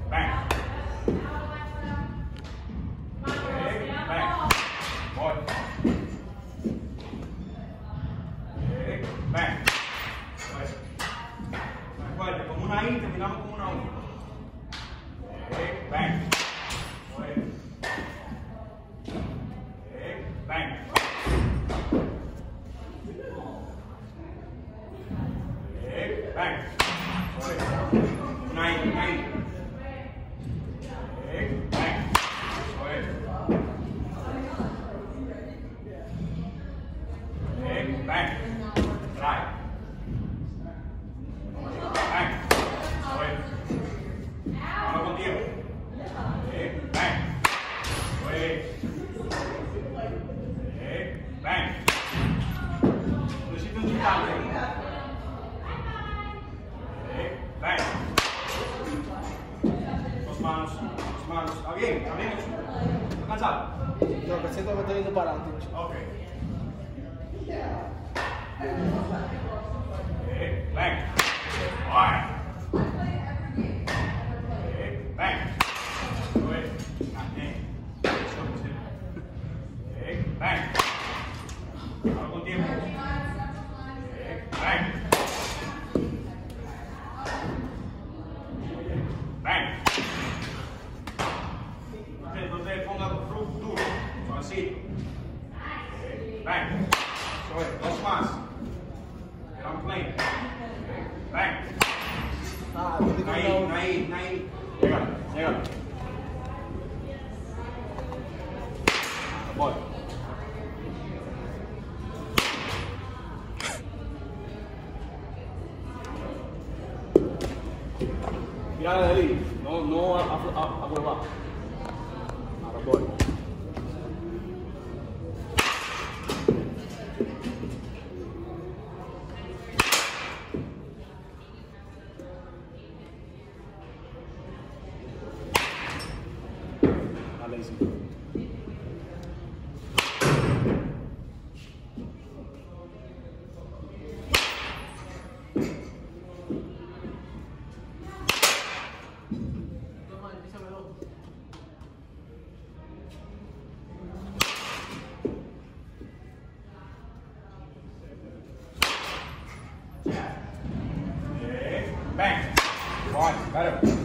bang. Bang. Boy. Bang. Fuerte, con una I terminamos con una U. Bang. Bang. Bang. Una I, una I. Bang. Bang. Right. Bang. Vamos contigo. Bang. Bang. Necesito un instante. Bang. Dos manos, dos manos. ¿Está bien? ¿Está bien? ¿Está cansado? No, que siento que me estoy yendo para adelante. Ok. Bang. Alright. Bang. Good. Bang. Ahora con tiempo. Bang. Bang. No te pongas duro, suavecito. Bang. Dos más. Get on plane. Bang. Ahí. Llega. Voy. Mira de ahí. No a volver. Ahora voy. Lazy. Bang. One, better.